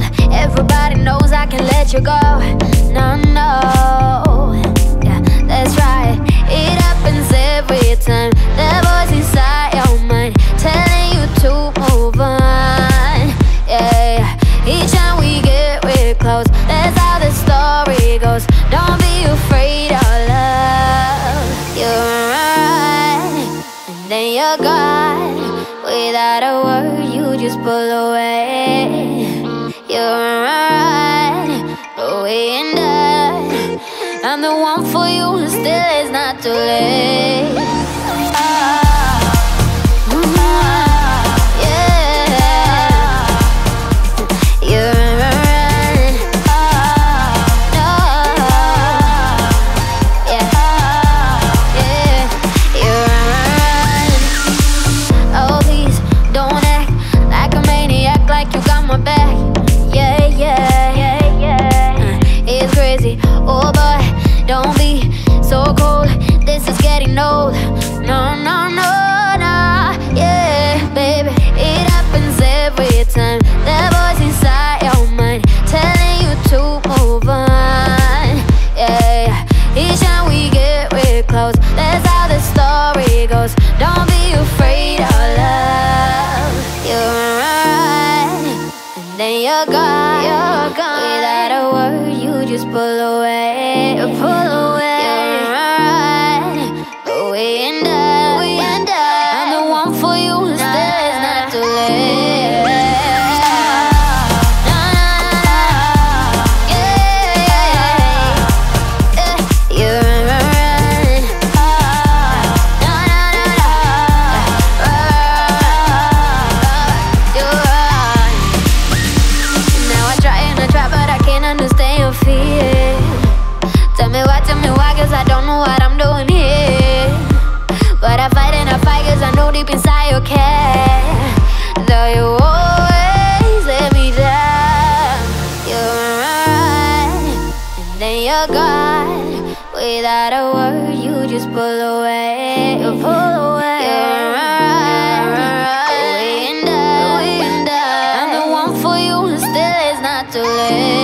Everybody knows I can let you go. No, no, yeah, that's right. It happens every time. The voice inside your mind telling you to move on. Yeah, each time we get real close, that's how the story goes. Don't be afraid of love. You're right, and then you're gone. Without a word, you just pull away. You're right, but we ain't done. I'm the one for you, and still it's not too late. Oh boy, don't be so cold. This is getting old. No, no, no, no. Yeah, baby, it happens every time. The voice inside your mind telling you to move on. Yeah, each time we get real close, that's how the story goes. Don't be afraid of love. You're right, and then you're gone. Without a word, you just pull away, pull away. You're right, but we ain't done, we ain't done. I'm the one for you, and still it's not too late. No, no, no, yeah, you're right. No, no, no, you're right. Now I try, but I can't understand your fear. Tell me why, cause I don't know what I'm doing here. But I fight and I fight cause I know deep inside you care. Though you always let me down. You're right, and then you're gone. Without a word, you just pull away, you pull away. You're right, we ain't done, we ain't done. I'm the one for you, and still it's not too late.